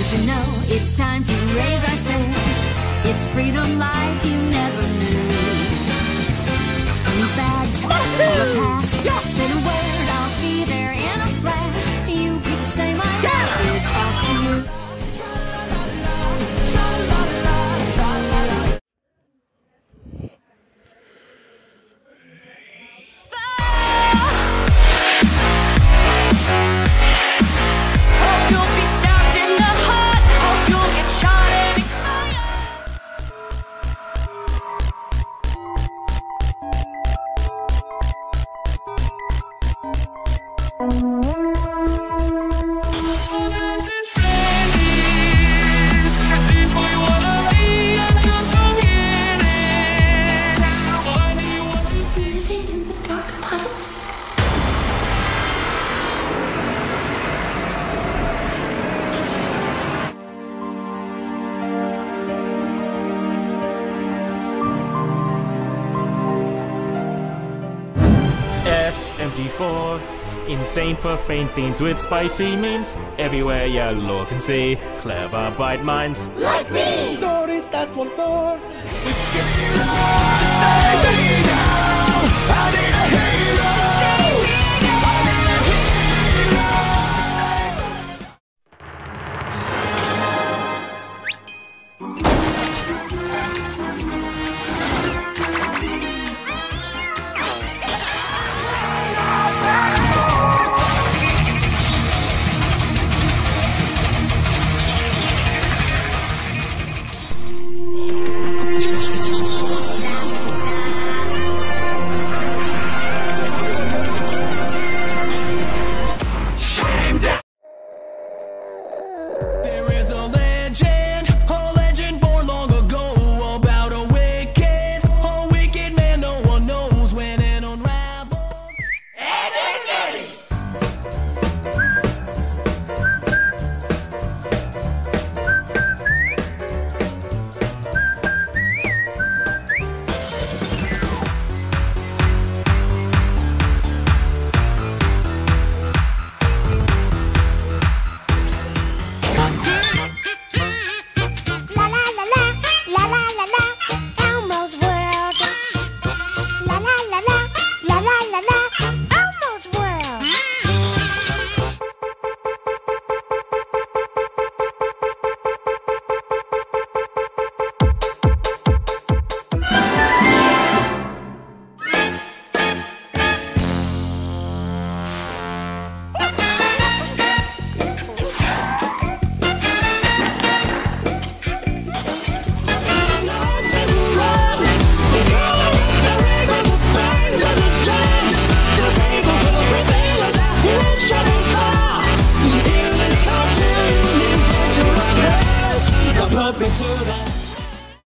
Don't you know it's time to raise our sails? It's freedom like you never knew. New bags for a pass. Say the word, I'll be there in a flash. You could say my life is off to you. SMG4, insane profane themes with spicy memes. Everywhere you look and see clever, bright minds like me. Stories that want more. I need a hero.